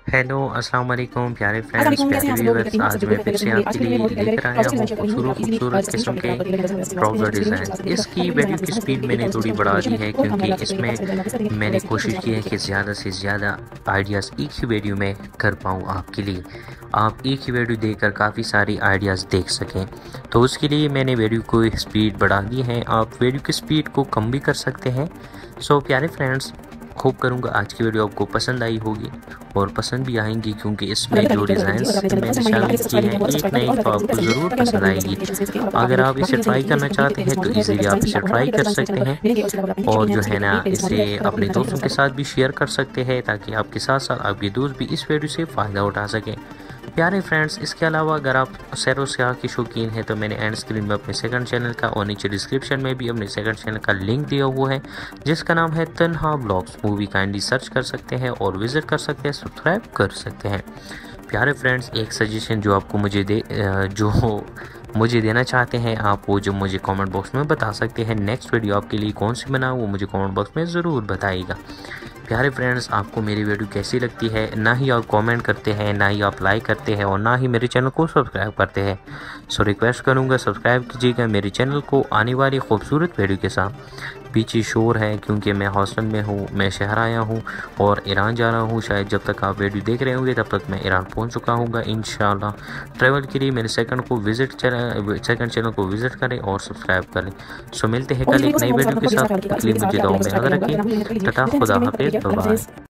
Hello अस्सलाम वालेकुम प्यारे फ्रेंड्स, प्यारे व्यूअर्स। आज मैं फिर से आपके लिए लेकर आया हूँ खूबसूरत किस्म के ट्राउज़र डिज़ाइन। इसकी वीडियो की स्पीड मैंने थोड़ी बढ़ा दी है क्योंकि इसमें मैंने कोशिश की है कि ज़्यादा से ज़्यादा आइडियाज़ एक ही वीडियो में कर पाऊँ आपके लिए। आप एक ही वीडियो देखकर काफ़ी सारी आइडियाज़ देख सकें, तो उसके लिए मैंने वीडियो को स्पीड बढ़ा दी है। आप वीडियो की स्पीड को कम भी कर सकते हैं। सो प्यारे फ्रेंड्स, होप करूँगा आज की वीडियो आपको पसंद आई होगी और पसंद भी आएंगी, क्योंकि इसमें जो डिज़ाइंस मैंने शामिल किए हैं एक नई तो आपको ज़रूर पसंद आएगी। अगर आप इसे ट्राई करना चाहते हैं तो इजीली आप इसे ट्राई कर सकते हैं और जो है ना, इसे अपने दोस्तों के साथ भी शेयर कर सकते हैं ताकि आपके साथ साथ आपके दोस्त भी इस वीडियो से फ़ायदा उठा सकें। प्यारे फ्रेंड्स, इसके अलावा अगर आप सैर व सयाह के शौकीन हैं तो मैंने एंड स्क्रीन में अपने सेकंड चैनल का और नीचे डिस्क्रिप्शन में भी अपने सेकंड चैनल का लिंक दिया हुआ है जिसका नाम है तन्हा व्लॉग्स मूवी। काइंडली सर्च कर सकते हैं और विजिट कर सकते हैं, सब्सक्राइब कर सकते हैं। प्यारे फ्रेंड्स, एक सजेशन जो आपको मुझे देना चाहते हैं आप, वो जो मुझे कमेंट बॉक्स में बता सकते हैं। नेक्स्ट वीडियो आपके लिए कौन सी बनाऊँ वो मुझे कमेंट बॉक्स में ज़रूर बताइएगा। प्यारे फ्रेंड्स, आपको मेरी वीडियो कैसी लगती है? ना ही आप कमेंट करते हैं, ना ही आप लाइक करते हैं और ना ही मेरे चैनल को सब्सक्राइब करते हैं। सो रिक्वेस्ट करूंगा सब्सक्राइब कीजिएगा मेरे चैनल को आने वाली खूबसूरत वीडियो के साथ। पीछे शोर है क्योंकि मैं हॉस्टल में हूँ, मैं शहर आया हूँ और ईरान जा रहा हूँ। शायद जब तक आप वीडियो देख रहे होंगे तब तक मैं ईरान पहुँच चुका हूँगा इंशाल्लाह। ट्रैवल के लिए मेरे सेकंड चैनल को विजिट करें और सब्सक्राइब करें। सो मिलते हैं कल एक नई वीडियो के साथ। मुझे दुआ में याद रखें। टाटा, खुदा हाफिज़, बाय बाय।